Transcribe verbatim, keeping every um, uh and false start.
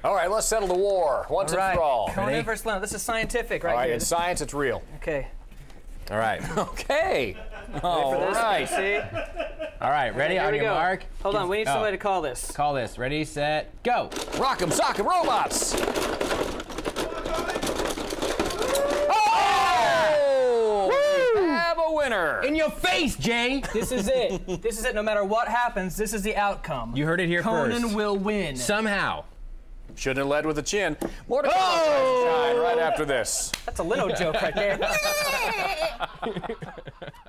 All right, let's settle the war once All right. and for all. Conan versus Leno. This is scientific, right All right, here. in science, it's real. Okay. All right. Okay. All For this, right. see? All right, ready? Here On we your go. mark. Hold on, we need Oh. somebody to call this. Call this. Ready, set, go. Rock'em sock'em robots. Oh! We have a winner. In your face, Jay. This is it. This is it. No matter what happens, this is the outcome. You heard it here Conan first. will win. Somehow. Shouldn't have led with a chin. More to come Oh! right after this. That's a Leno joke right there.